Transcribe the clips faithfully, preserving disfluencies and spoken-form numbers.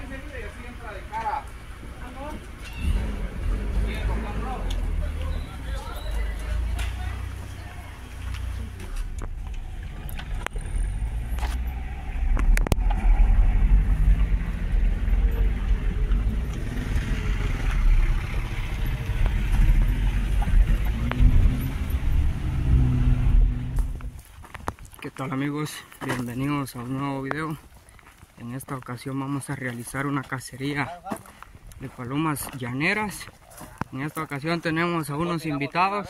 ¿Qué tal amigos? Bienvenidos a un nuevo video. En esta ocasión vamos a realizar una cacería de palomas llaneras. En esta ocasión tenemos a unos invitados.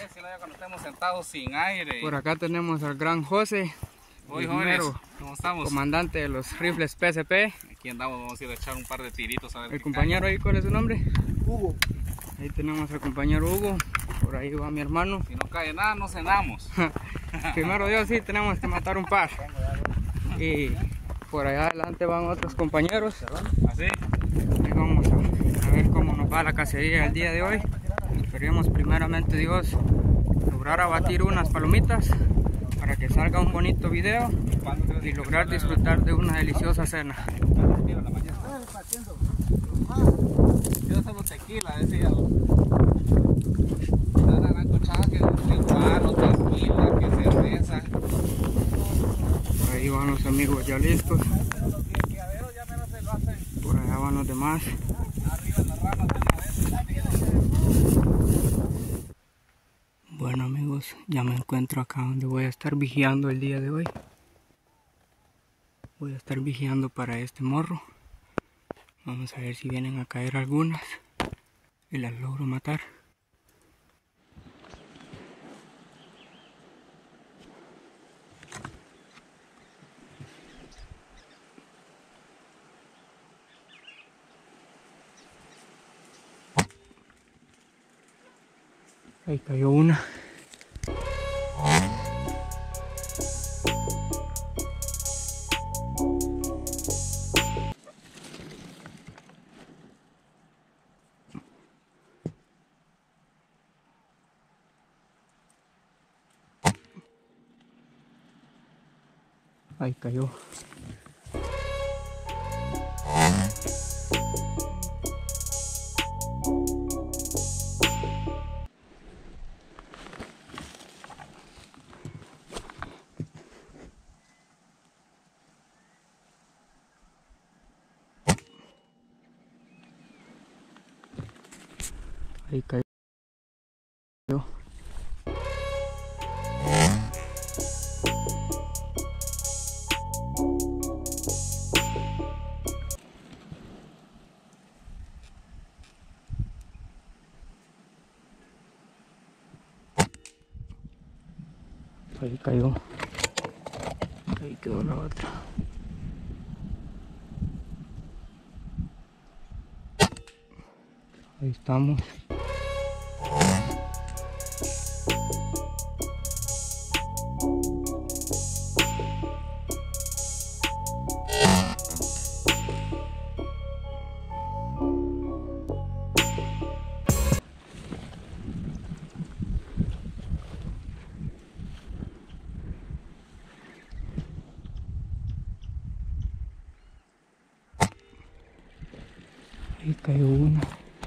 Por acá tenemos al gran José, Hoy jóvenes, ¿cómo estamos? Comandante de los rifles P S P. Aquí andamos, vamos a ir a echar un par de tiritos a ver. El compañero cae. ahí, ¿cuál es su nombre? Hugo. Ahí tenemos al compañero Hugo. Por ahí va mi hermano. Si no cae nada, no cenamos. Primero Dios, sí, tenemos que matar un par. Y por allá adelante van otros compañeros. ¿Así? Ahí vamos a, a ver cómo nos va la cacería el día de hoy. Esperemos primeramente Dios lograr abatir unas palomitas para que salga un bonito video y lograr disfrutar de una deliciosa cena. Yo solo tequila, decía. Una cochada que guaro, tequila, que cerveza. Por ahí van los amigos ya listos. Por allá van los demás. Bueno amigos, ya me encuentro acá donde voy a estar vigiando el día de hoy. Voy a estar vigiando para este morro. Vamos a ver si vienen a caer algunas y las logro matar. Ahí cayó una. Ahí cayó. Ahí cayó. Ahí cayó. Ahí quedó la otra. Ahí estamos. Ahí cayó una.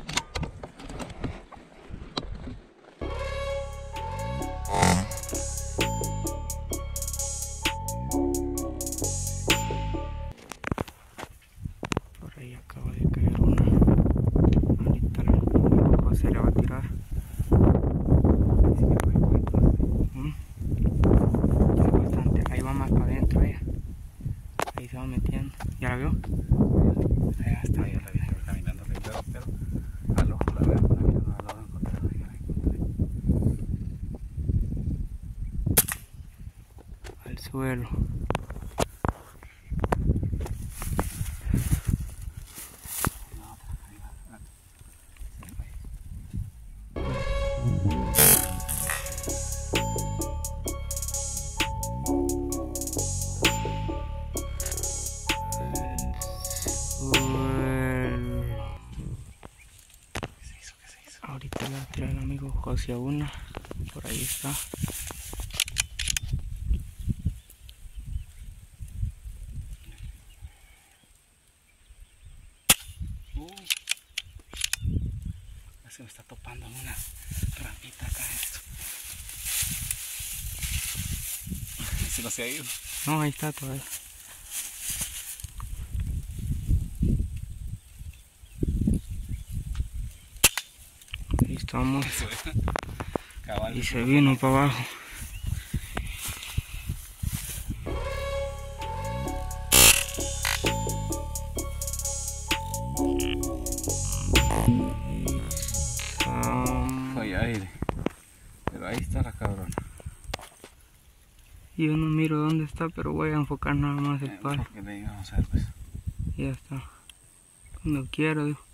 Por ahí acaba de caer una. Ahorita la se la va a tirar. ¿Mm? Ya bastante. Ahí va más para adentro ella. Ahí se va metiendo. ¿Ya la vio? Ahí está, ya la vi caminando, pero, pero al ojo la veo, la mira, no la logro encontrar, ahí la encontré. Al suelo. Ahorita le va a tirar el amigo José a una. Por ahí está. Uh, se me está topando una ramita acá esto. ¿Se no se ha ido? No, ahí está todavía. Ahí estamos. Y se vino para abajo. Fue aire. Pero ahí está la cabrona. Yo no miro dónde está, pero voy a enfocar nada más el Eh, palo. porque le íbamos a ver, pues. Ya está. Cuando quiero, digo.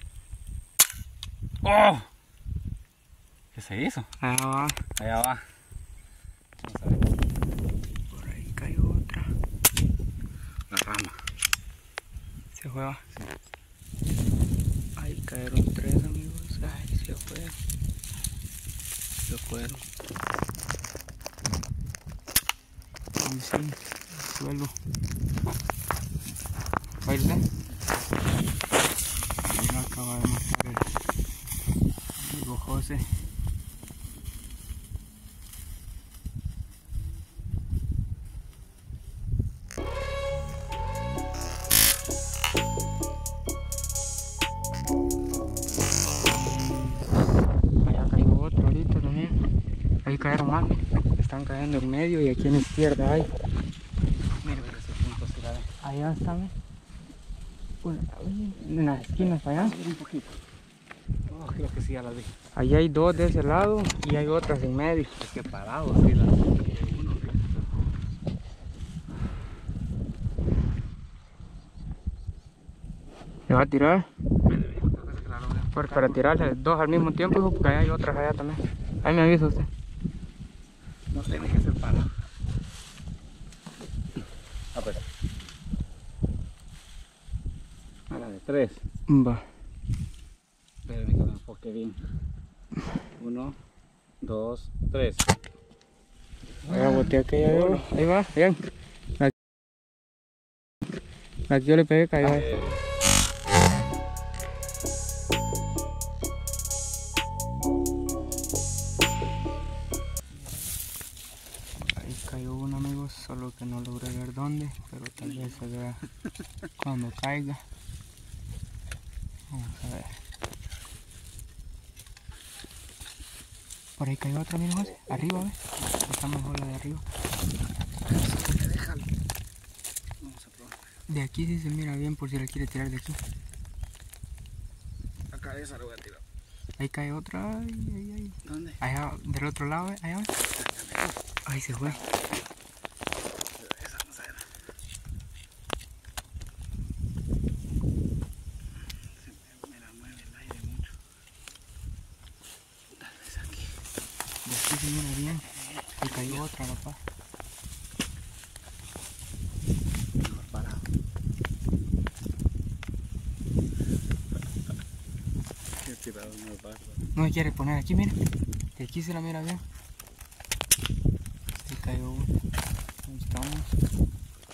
¡Oh! ¿Qué se hizo? Allá va. Allá va. Vamos a ver. Por ahí cayó otra. La rama. Se fue, va. Sí. Ahí cayeron tres, amigos. Ay, se fue. Se fueron. Ahí sí, el suelo. Ahí está. Ahí lo acaba de matar el amigo José. Allá cayó otro ahorita también. Ahí cayeron más. Están cayendo en medio y aquí en la izquierda hay. Mira, mira ese punto se la ve. Allá están. Bueno, en las esquinas para allá. Un poquito. Oh, creo que sí ya la vi. Allá hay dos de ese lado y hay otras en medio. Es que parado, sí la vi. Uno, ¿Le va a tirar? claro, Pues para tirarle dos al mismo tiempo, hijo, porque allá hay otras allá también. Ahí me avisa usted. no tiene que ser parado. A ver. A la de tres. Va. Espérenme que me enfoque bien. Uno, dos, tres. Voy a botear aquella de oro. Ahí va, bien. La, la que yo le pegué cayó ahí. Eh, Ahí cayó uno, amigos, solo que no logré ver dónde, pero tal vez se vea cuando caiga. Vamos a ver. Por ahí cayó otro, mira, José. Arriba, ¿ves? Está mejor la de arriba. déjalo. Vamos a probar. De aquí sí se mira bien por si le quiere tirar de aquí. La cabeza la voy a tirar. Ahí cae otra. Ay, ay, ay. ¿Dónde? Allá, del otro lado, ¿eh? Allá. Ahí se fue. Esa, vamos a ver. Se me la mueve el aire mucho. Tal vez aquí. De aquí se mira bien. Ahí cayó otra, papá. Mejor parado. Qué tirado una barba. No se quiere poner aquí, mira. De aquí se la mira bien. Ahí cayó uno. Ahí estamos.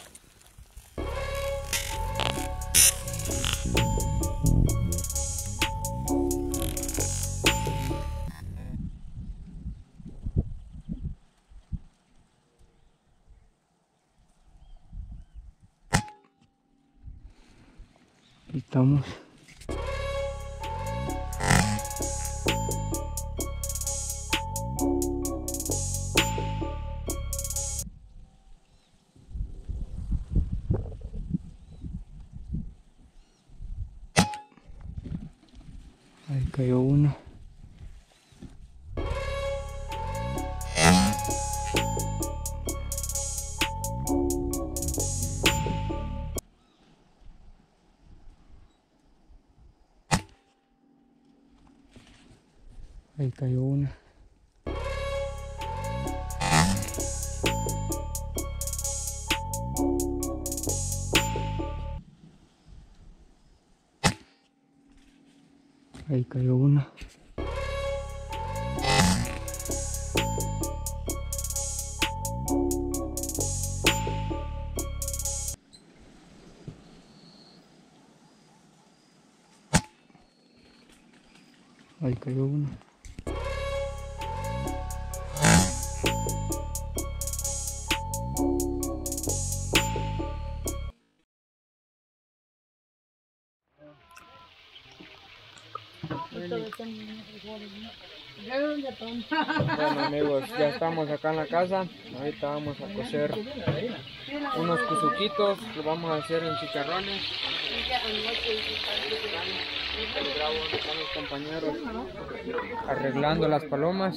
Ahí estamos. Ahí cayó una. Ahí cayó una. Ahí cayó una. Ahí cayó uno. Bueno amigos, ya estamos acá en la casa. Ahorita vamos a cocer unos cuzuquitos, lo vamos a hacer en chicharrones. Grabo donde están los compañeros arreglando las palomas.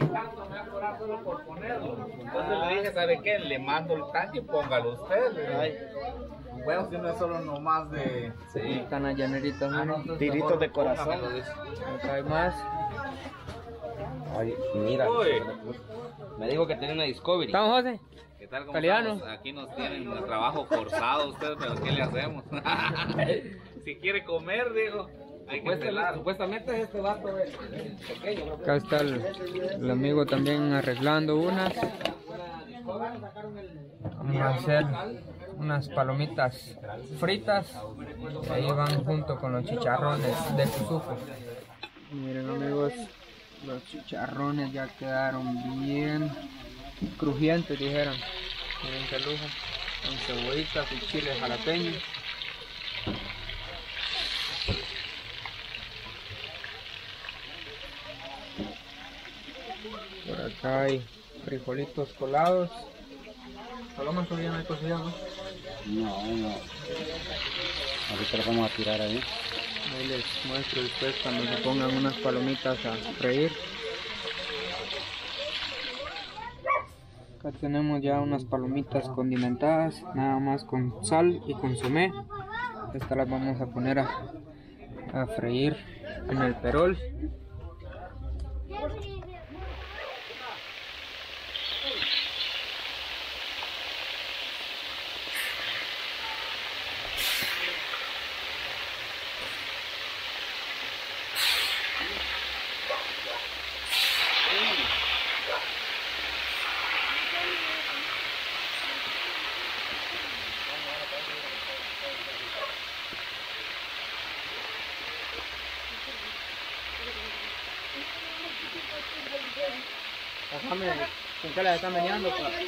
Entonces le dije, ¿sabe qué? Le mando el tanque y póngalo usted. Ay. Bueno, si no es solo nomás de... Sí. Están las llaneritas, Ah, ¿no? Tiritos de corazón. Acá hay más. Ay, mira, Uy. me dijo que tenía una Discovery. ¿Estamos, José? ¿Qué tal? ¿Cómo Caliano. estamos? Aquí nos tienen el trabajo forzado ustedes, pero ¿qué le hacemos? Si quiere comer, digo, hay que pelar. Supuestamente este vato es pequeño. Acá está el, el amigo también arreglando unas. Vamos a hacer unas palomitas fritas. Ahí van junto con los chicharrones de cuzuco. Miren amigos, los chicharrones ya quedaron bien crujientes, dijeron. Miren qué lujo. Con cebollitas y chiles jalapeños. Por acá hay frijolitos colados. Palomas todavía no hay cocido, ¿no? No, no. Ahorita lo vamos a tirar ahí. Ahí les muestro después cuando se pongan unas palomitas a freír. Acá tenemos ya unas palomitas condimentadas, nada más con sal y consomé. Estas las vamos a poner a, a freír en el perol. ¿Con qué las están meneando?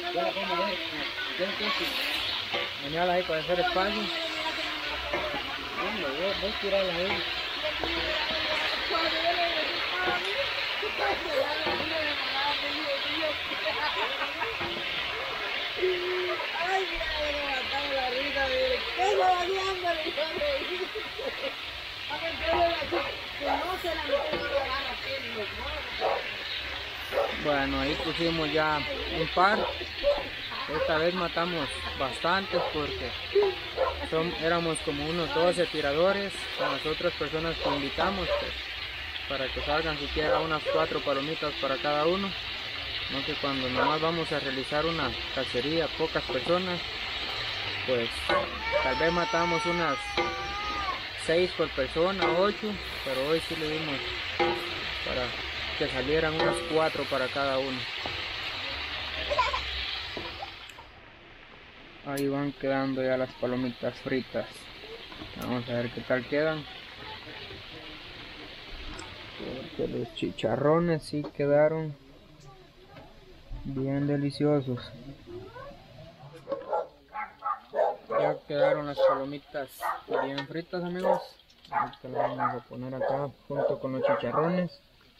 Menearlas ahí para hacer espacio. Voy a tirarlas ahí. Ay, mira, me matamos la risa, mire. ¿Qué es la diabla? A ver, ¿qué es la que no se la metió la Bueno, ahí pusimos ya un par. Esta vez matamos bastantes porque son, éramos como unos doce tiradores con las otras personas que invitamos, pues, para que salgan siquiera unas cuatro palomitas para cada uno. No que cuando nomás vamos a realizar una cacería, pocas personas, pues tal vez matamos unas seis por persona, ocho, pero hoy sí le dimos para que salieran unas cuatro para cada uno. Ahí van quedando ya las palomitas fritas. Vamos a ver qué tal quedan. Porque los chicharrones sí quedaron bien deliciosos. Ya quedaron las palomitas bien fritas, amigos. Ahorita las vamos a poner acá junto con los chicharrones.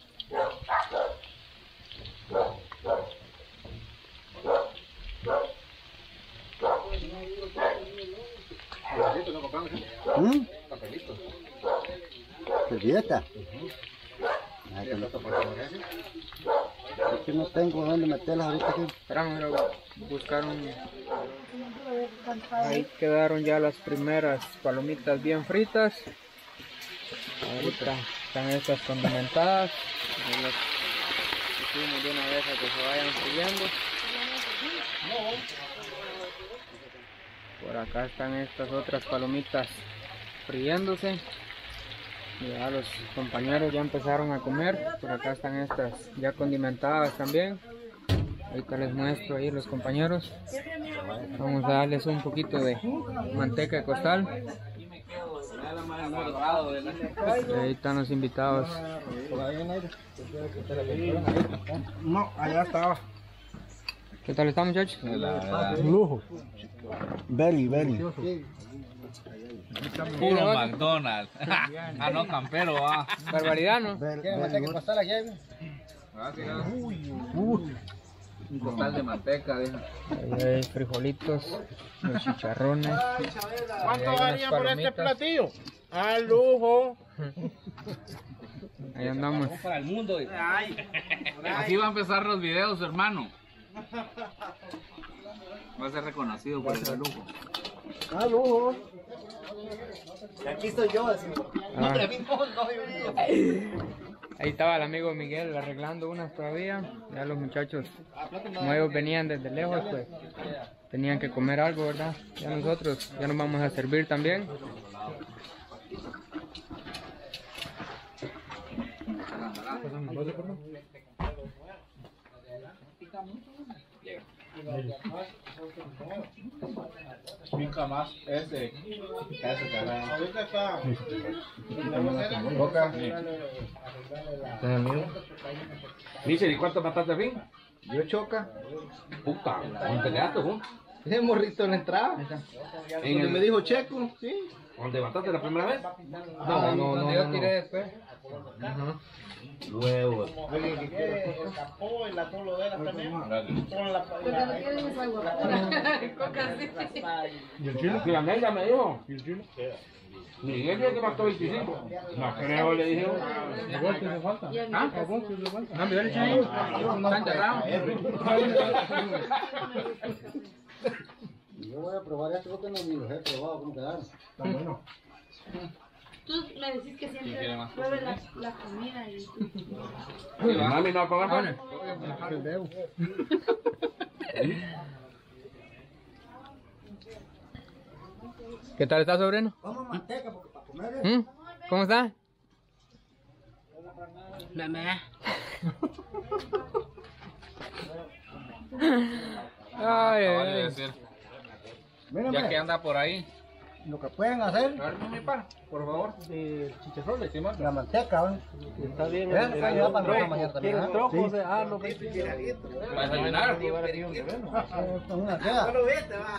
¿Mm? ¿Servilleta? Ay, que no, es que no tengo dónde meterlas ahorita aquí. Espérame, buscaron. Ahí quedaron ya las primeras palomitas bien fritas. Ahorita están estas condimentadas. Ya las pusimos de una vez a que se vayan friendo. Por acá están estas otras palomitas friéndose. Ya los compañeros ya empezaron a comer. Por acá están estas ya condimentadas también. Ahorita les muestro ahí los compañeros. Vamos a darles un poquito de manteca de costal. Ahí están los invitados. No, allá estaba. ¿Qué tal están, muchachos? Un lujo. Belly, belly. Puro McDonald's. Ah, no, campero, va. Barbaridad, ¿no? que pasar aquí. Un costal de manteca, deja. Ahí hay frijolitos, los chicharrones. ¿Cuánto unas varía por este palomitas. platillo? ¡Al lujo! Ahí andamos. Para el mundo. Así va a empezar los videos, hermano. Va a ser reconocido por el lujo. ¡Al lujo! Aquí estoy yo, así. Ah, No, no, ahí estaba el amigo Miguel arreglando unas todavía. Ya los muchachos, como ellos venían desde lejos, pues tenían que comer algo, ¿verdad? Ya nosotros ya nos vamos a servir también. Pica más ese. Ese caray. Ahorita está. Boca. Dice, ¿y cuánto mataste al fin? Yo choca. Puta, ¿dónde quedaste, tú? Ese morrito en la entrada. En Donde el- me dijo Checo, sí. ¿Dónde mataste la primera vez? No, no, no, yo tiré después. Huevos. Alguien que quiere escapó en la tolo de la también. Con la ¿Y el chile? La negra me dijo. ¿Y el chile? Miguel dijo que mató veinticinco. No creo, le dije. igual que le falta. ¿Ah? No, Miguel, echa ahí. Está enterrado. Yo voy a probar esto porque no ni los he probado, ¿cómo quedaron? Está bueno. Tú me decís que siempre pruebe la, la comida y... ¿Y mami no va a pagar? El dedo. ¿Qué tal está, sobrino? Vamos manteca porque para comer ¿Mm? ¿Cómo está? Ay, ay, ay. Miren, Ya pues, que anda por ahí. lo que pueden hacer A ver, mi pa, por favor. de chicharrones, la manteca, ¿ven? Está bien. Vean, está ya para la mañana también. ¿ah? trocos Sí. ah, no, Para desayunar. Eh, con una queda. No vete, va.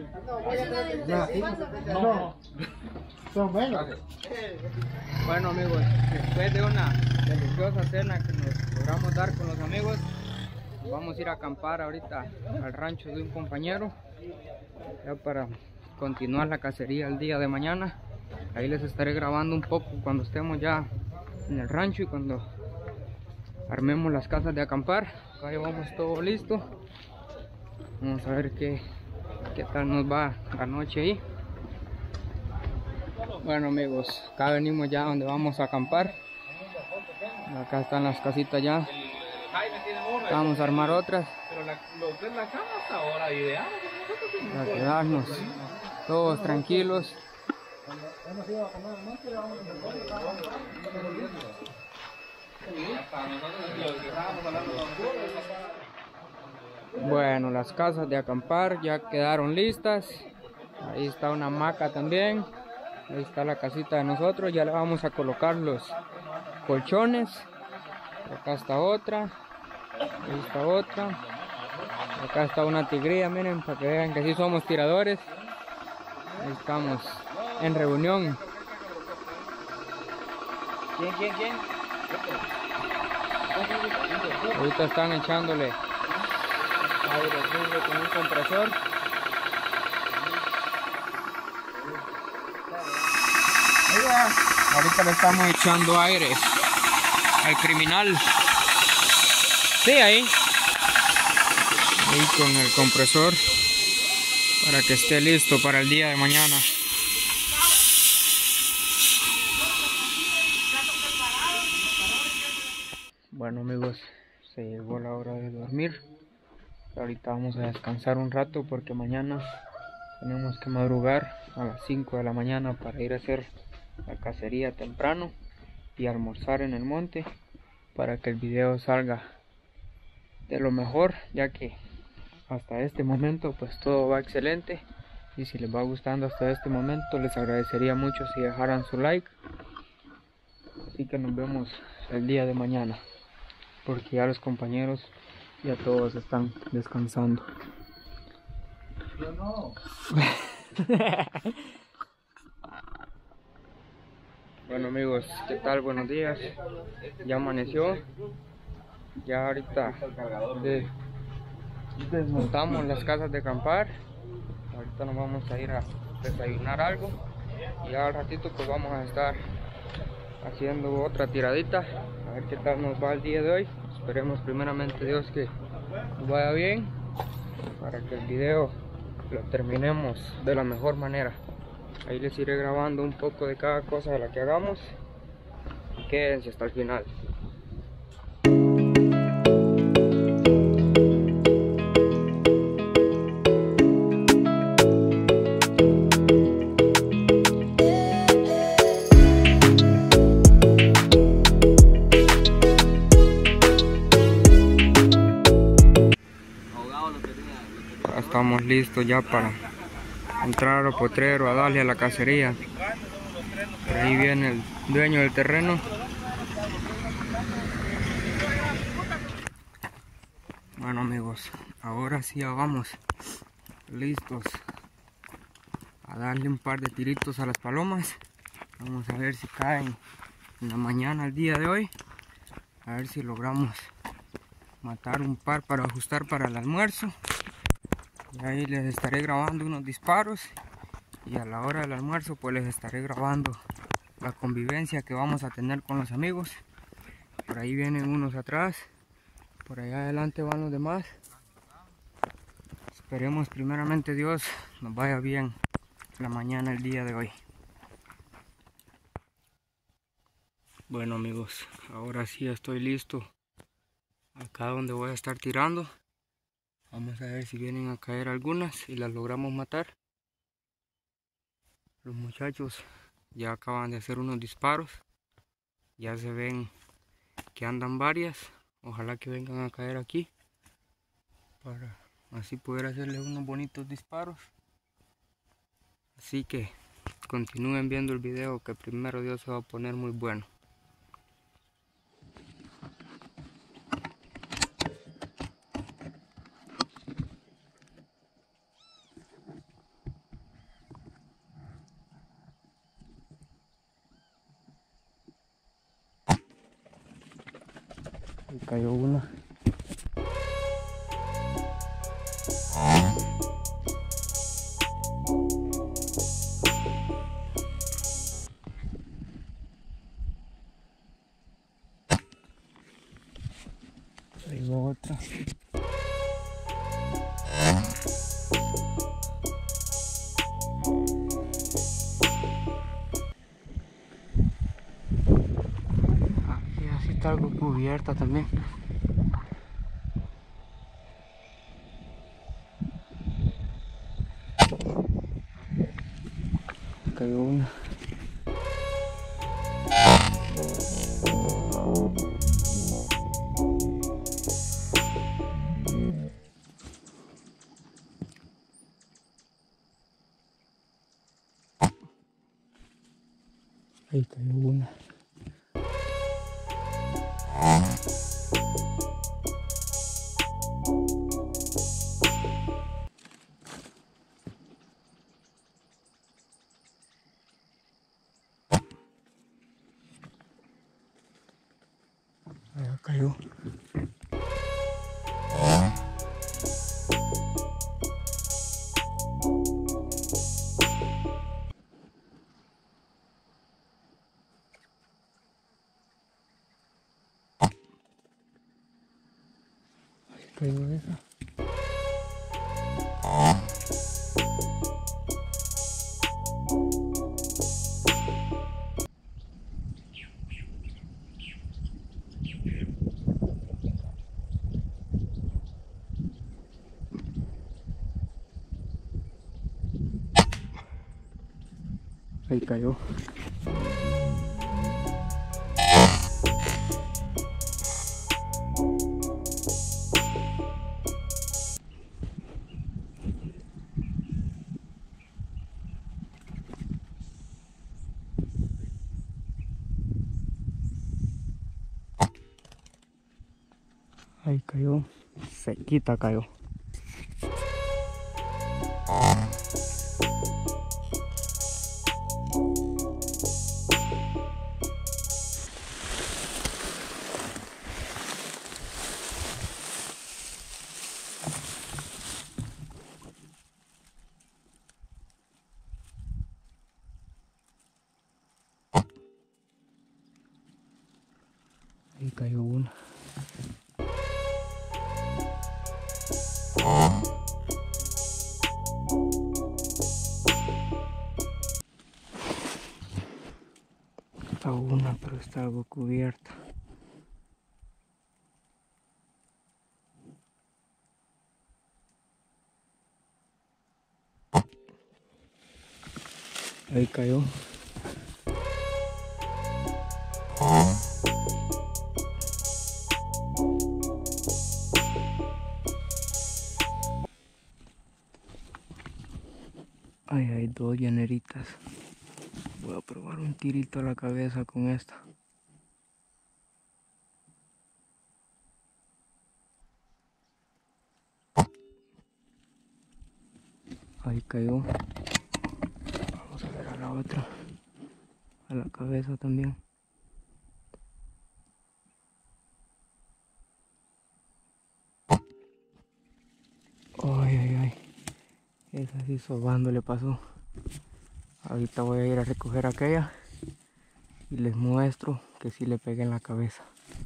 No, son buenos. Bueno, amigos, después de una deliciosa cena que nos logramos dar con los amigos, vamos a ir a acampar ahorita al rancho de un compañero, ya para continuar la cacería el día de mañana. Ahí les estaré grabando un poco cuando estemos ya en el rancho y cuando armemos las casas de acampar. Acá llevamos todo listo. Vamos a ver qué, qué tal nos va la noche ahí. Bueno, amigos, acá venimos ya donde vamos a acampar. Acá están las casitas ya. Vamos a armar otras Pero la, los de la cama hasta ahora ideal. para quedarnos todos tranquilos. Bueno, las casas de acampar ya quedaron listas. Ahí está una hamaca también. Ahí está la casita de nosotros. Ya le vamos a colocar los colchones. Acá está otra. Ahí está otra. Acá está una tigría, miren, para que vean que sí somos tiradores. Ahí estamos en reunión. ¿Quién, quién, quién? Ahorita están echándole aire frío con un compresor. Ahorita le estamos echando aire al criminal. Sí, ahí. Ahí con el compresor para que esté listo para el día de mañana. Bueno, amigos, se llegó la hora de dormir. Ahorita vamos a descansar un rato porque mañana tenemos que madrugar a las cinco de la mañana para ir a hacer la cacería temprano y almorzar en el monte para que el video salga de lo mejor, ya que hasta este momento pues todo va excelente Y si les va gustando hasta este momento, les agradecería mucho si dejaran su like. Así que nos vemos el día de mañana, porque ya los compañeros ya todos están descansando. Yo no. Bueno amigos, ¿qué tal? Buenos días. Ya amaneció. Ya ahorita de- desmontamos las casas de acampar. Ahorita nos vamos a ir a desayunar algo. Y al ratito pues vamos a estar haciendo otra tiradita. A ver qué tal nos va el día de hoy. Esperemos primeramente Dios que nos vaya bien, para que el video lo terminemos de la mejor manera. Ahí les iré grabando un poco de cada cosa de la que hagamos. Quédense hasta el final. Estamos listos ya para entrar al potrero, a darle a la cacería. Por ahí viene el dueño del terreno. Bueno amigos, ahora sí ya vamos listos a darle un par de tiritos a las palomas. Vamos a ver si caen en la mañana el día de hoy. A ver si logramos matar un par para ajustar para el almuerzo. Y ahí les estaré grabando unos disparos, y a la hora del almuerzo pues les estaré grabando la convivencia que vamos a tener con los amigos. Por ahí vienen unos atrás, por allá adelante van los demás. Esperemos primeramente Dios nos vaya bien la mañana el día de hoy. Bueno amigos, ahora sí estoy listo acá donde voy a estar tirando. Vamos a ver si vienen a caer algunas y las logramos matar. Los muchachos ya acaban de hacer unos disparos. Ya se ven que andan varias. Ojalá que vengan a caer aquí, para así poder hacerles unos bonitos disparos. Así que continúen viendo el video, que primero Dios se va a poner muy bueno. Ahí cayó una. Ahí va otra. Aquí así está algo cubierta también. Cayó una. Ahí cayó una. Ahí cayó. Cayó esa. Ahí cayó. Ahí cayó, sequita cayó. Ahí cayó una. Está una, pero está algo cubierta. Ahí cayó. Ahí hay dos llaneritas. Voy a probar un tirito a la cabeza con esta. Ahí cayó. Vamos a ver a la otra. A la cabeza también. Ay, ay, ay. Esa sí sobando le pasó. Ahorita voy a ir a recoger aquella y les muestro que sí le pegué en la cabeza.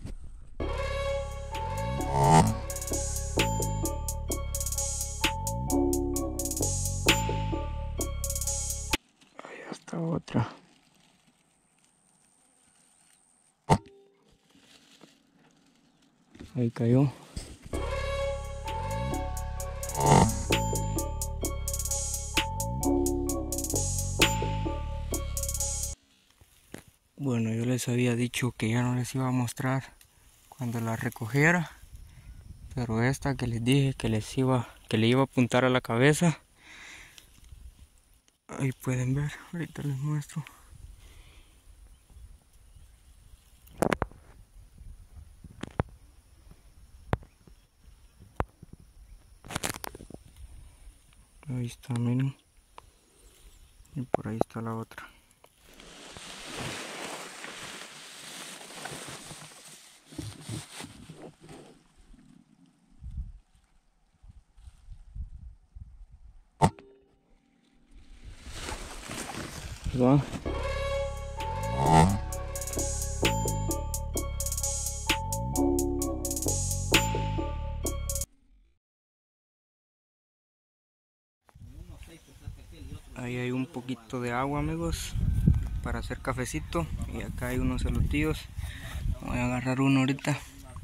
Ahí está otra. Ahí cayó. Bueno, yo les había dicho que ya no les iba a mostrar cuando la recogiera, pero esta que les dije que les iba, que le iba a apuntar a la cabeza, ahí pueden ver, ahorita les muestro. Ahí está, miren, y por ahí está la otra. ¿Va? Ahí hay un poquito de agua, amigos, para hacer cafecito, y acá hay unos elotillos. Voy a agarrar uno ahorita.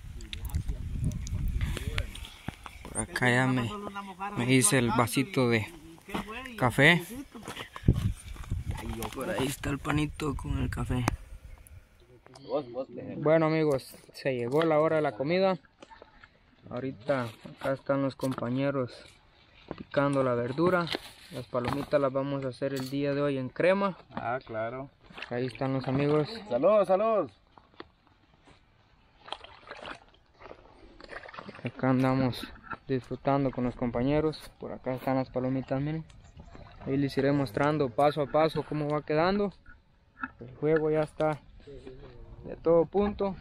Por acá ya me, me hice el vasito de café. Por ahí está el panito con el café. Bueno, amigos, se llegó la hora de la comida. Ahorita acá están los compañeros picando la verdura. Las palomitas las vamos a hacer el día de hoy en crema. Ah, claro. Ahí están los amigos. Saludos, saludos. Acá andamos disfrutando con los compañeros. Por acá están las palomitas, miren. Ahí les iré mostrando paso a paso cómo va quedando. El juego ya está de todo punto.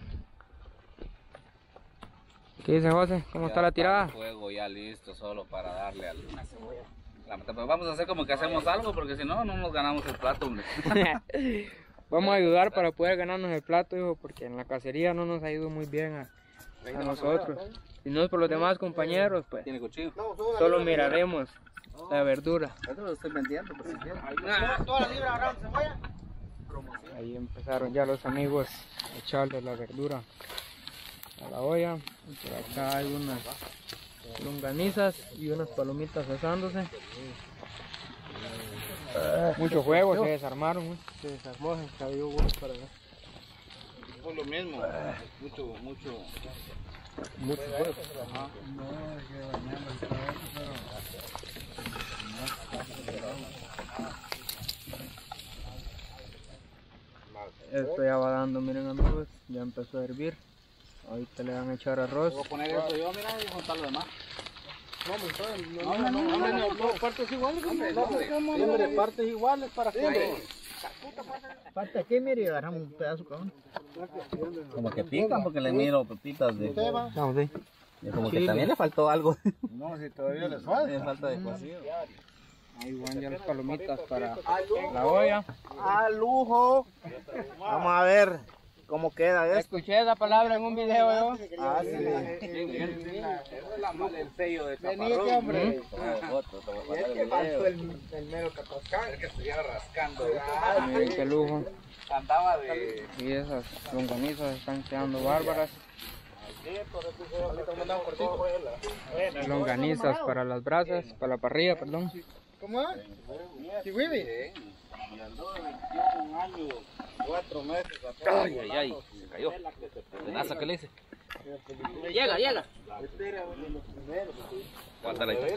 ¿Qué dice José? ¿Cómo está la tirada? El juego ya listo, solo para darle a una cebolla. Pues vamos a hacer como que hacemos algo, porque si no, no nos ganamos el plato, hombre. Vamos a ayudar para poder ganarnos el plato, hijo, porque en la cacería no nos ha ido muy bien a, a nosotros. Si no es por los demás compañeros, pues ¿Tiene cuchillo? solo miraremos la verdura. Eso lo estoy vendiendo, por si quieren. Toda la libra agarramos cebolla. Ahí empezaron ya los amigos a echarle la verdura a la olla. Y por acá hay unas longanizas y unas palomitas asándose. Mucho juego, se desarmaron, ¿eh? Se desarmó, se cayó uno para allá. Por lo mismo, mucho, mucho. Mucho juego. Ajá. Esto ya va dando, miren amigos, ya empezó a hervir. Ahorita le van a echar arroz. Voy a poner eso yo, mira, y juntar lo demás. No, no, no, no, no, no, partes iguales. Siempre partes iguales para que... Falta aquí, mire, y agarramos un pedazo, cabrón. Como que pican porque le miro pepitas de... Vamos ahí. de como que también le faltó algo. No, si todavía les falta. Le falta de cocido. Ahí van ya las palomitas para la olla. ¡A lujo! Vamos a ver cómo queda esto. Escuché esa palabra en un video yo. Ah, sí. El sello de Venite, hombre. Que faltó el, el mero catascán. que estuviera rascando. Miren qué lujo. Andaba de... Y esas longanizas están quedando bárbaras. Longanizas para las brasas, para la parrilla, perdón. ¿Cómo es? ¿Sí, Wibi? Y andó de veintiún años, cuatro meses atrás. Ay, ay, ay, se cayó. Tenaza, ¿qué le hice? Llega, llega. Aguántala ahí.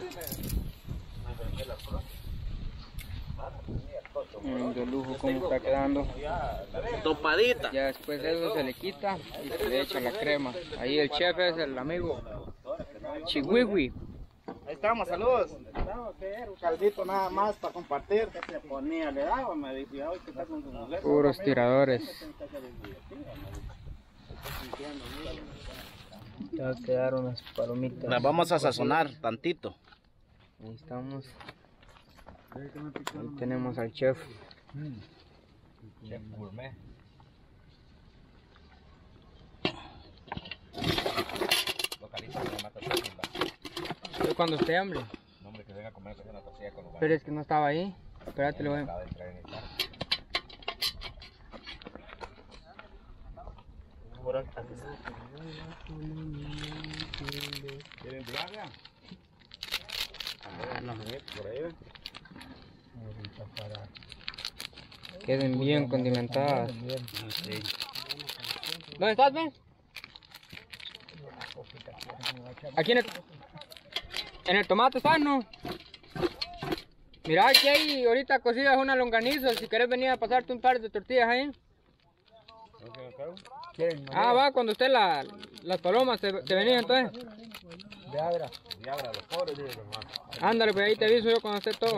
Miren qué lujo cómo está quedando. Topadita. Ya después de eso se le quita y se le echa la crema. Ahí el chef es el amigo Chihuihui. Ahí estamos, saludos. Un caldito nada más para compartir. Se ponía, le daba, me decía, hoy que está con su mujer. Puros tiradores. Ya quedaron las palomitas. Las vamos a sazonar tantito. Ahí estamos. Ahí tenemos al chef. Chef gourmet. Localiza que mata Yo cuando esté hambre. No, hombre, que venga a comer una tortilla con lugar. Pero es que no estaba ahí. Espérate, lo voy a... Acaba de entrar en el carro. ¿Quieren diarrea? Por ahí ven. Queden bien condimentadas. ¿Dónde estás, Ben? Aquí en el, en el tomate sano. Mira, aquí hay ahorita cocidas una longaniza. Si quieres venir a pasarte un par de tortillas ahí. Ah, va, cuando usted la, las palomas te, te venía entonces. Diabra. Diabra, los pobres, dice hermano. Ándale, pues ahí te aviso yo cuando esté todo.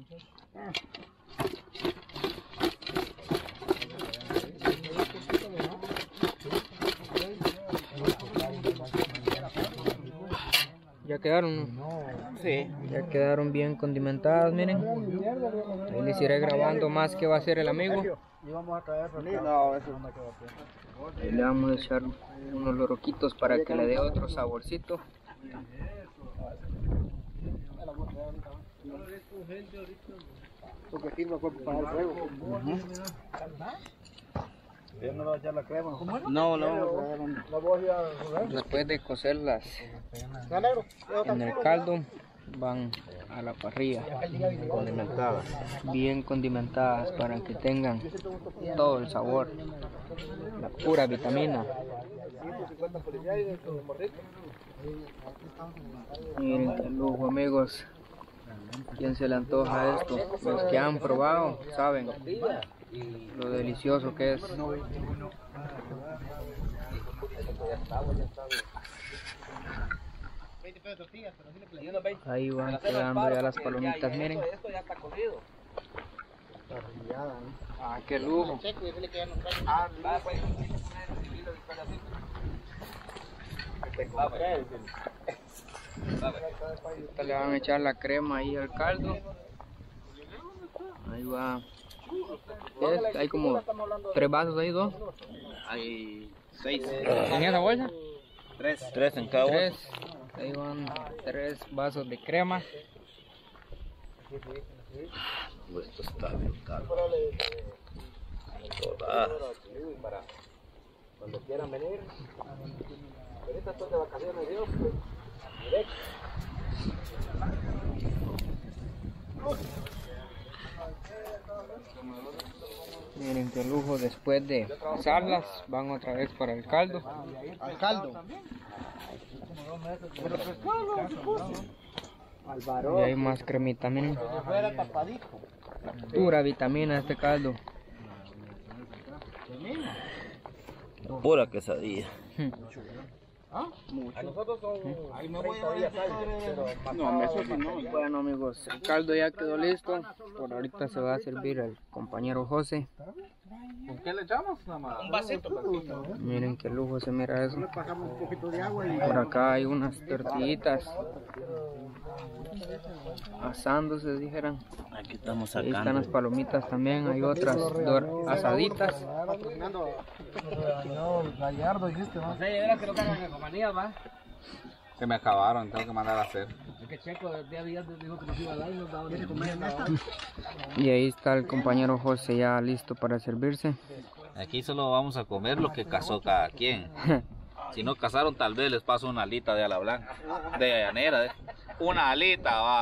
Ya quedaron, ¿no? Sí. Ya quedaron bien condimentadas, miren. Ahí les iré grabando más que va a hacer el amigo. Íbamos a traer no, eso no me quedó bien. Ahí le vamos a echar unos loroquitos para que le dé otro saborcito. Porque aquí no fue para el fuego. Yo no le voy a echar la crema. No, no. Después de cocerlas en el caldo, van a la parrilla Condimentadas. bien condimentadas para que tengan todo el sabor, la pura vitamina. Miren qué lujo, amigos. ¿Quién se le antoja esto? Los que han probado saben lo delicioso que es. Ahí van quedando ya las palomitas, miren. Ah, qué lujo. Ahorita le van a echar la crema ahí al caldo. Ahí va. ¿Es? Hay como tres vasos ahí, dos. Hay seis. ¿En esa bolsa? Tres. Tres en cada uno. Tres. Ahí van tres vasos de crema. Esto está brutal. Todas. Cuando quieran venir. Ahorita estoy de vacaciones, Dios, pues. Directo. Miren qué lujo, después de asarlas van otra vez para el caldo. Al caldo. Y hay más cremita, miren. Fuera tapadito. Pura vitamina este caldo. Pura quesadilla. No, eso sí no. Bueno amigos, el caldo ya quedó listo. Por ahorita se va a servir el compañero José. ¿Con qué le echamos? Nada más. Un vasito. Miren qué lujo se mira eso. Por acá hay unas tortillitas asándose, dijeran. Aquí estamos Ahí sacando. están las palomitas también, hay otras dor- asaditas. Se me acabaron, tengo que mandar a hacer. Y ahí está el compañero José ya listo para servirse. Aquí solo vamos a comer lo que cazó cada quien. Si no cazaron, tal vez les paso una alita de ala blanca, de llanera. ¿eh? Una alita, va.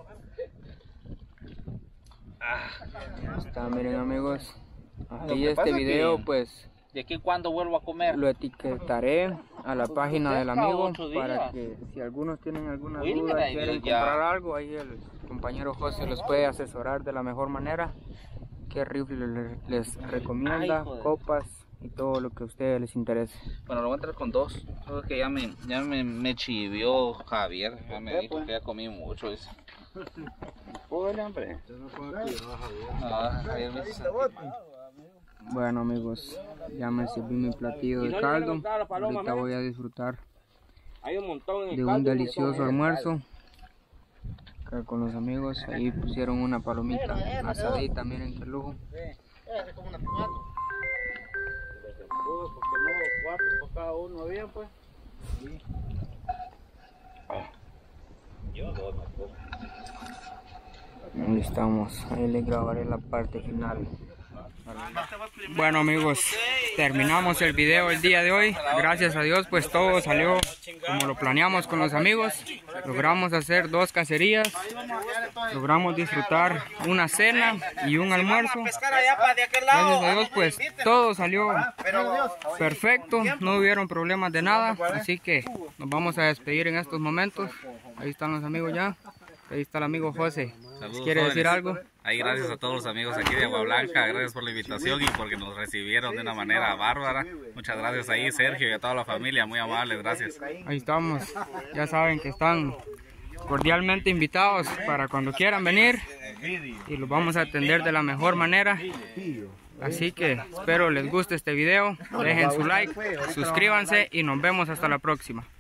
Ahí está, miren amigos. Lo Aquí que este pasa video que- pues ¿De aquí cuándo vuelvo a comer? lo etiquetaré a la página del amigo ocho días. para que si algunos tienen alguna Uy, duda, mira, quieren ya. comprar algo, ahí el compañero José los puede asesorar de la mejor manera. Qué rifle le- les recomienda, Ay, joder. copas y todo lo que a ustedes les interese. Bueno, lo voy a entrar con dos. Solo que ya me, ya me, me chivió Javier. Ya me dijo que ya comí mucho. Dice. Pobre hombre. Ah, Javier me dice. Bueno amigos, ya me serví mi platillo de caldo. Ahorita voy a disfrutar de un delicioso almuerzo acá con los amigos. Ahí pusieron una palomita asadita, miren qué lujo. Porque no, cuatro por cada uno bien, pues. Ahí estamos, ahí les grabaré la parte final. Bueno amigos, terminamos el video el día de hoy. Gracias a Dios pues todo salió como lo planeamos con los amigos. Logramos hacer dos cacerías, logramos disfrutar una cena y un almuerzo. Gracias a Dios pues todo salió perfecto, no hubieron problemas de nada. Así que nos vamos a despedir en estos momentos. Ahí están los amigos ya, ahí está el amigo José. Saludos, ¿Quiere decir jóvenes. algo? Ahí gracias a todos los amigos aquí de Agua Blanca, gracias por la invitación y porque nos recibieron de una manera bárbara. Muchas gracias ahí Sergio y a toda la familia, muy amables, gracias. Ahí estamos, ya saben que están cordialmente invitados para cuando quieran venir y los vamos a atender de la mejor manera. Así que espero les guste este video, dejen su like, suscríbanse y nos vemos hasta la próxima.